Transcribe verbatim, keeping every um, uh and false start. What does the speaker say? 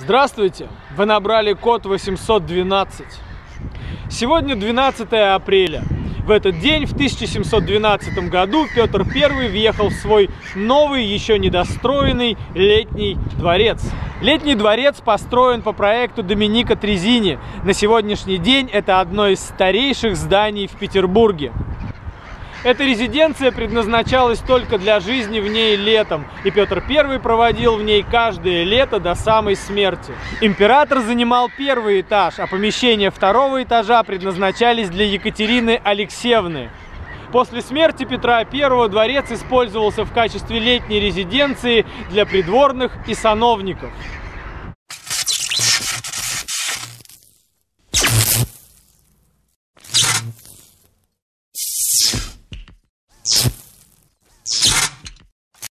Здравствуйте! Вы набрали код восемьсот двенадцать. Сегодня двенадцатое апреля. В этот день, в тысяча семьсот двенадцатом году, Петр Первый въехал в свой новый, еще недостроенный летний дворец. Летний дворец построен по проекту Доминика Трезини. На сегодняшний день это одно из старейших зданий в Петербурге. Эта резиденция предназначалась только для жизни в ней летом, и Петр Первый проводил в ней каждое лето до самой смерти. Император занимал первый этаж, а помещения второго этажа предназначались для Екатерины Алексеевны. После смерти Петра Первого дворец использовался в качестве летней резиденции для придворных и сановников.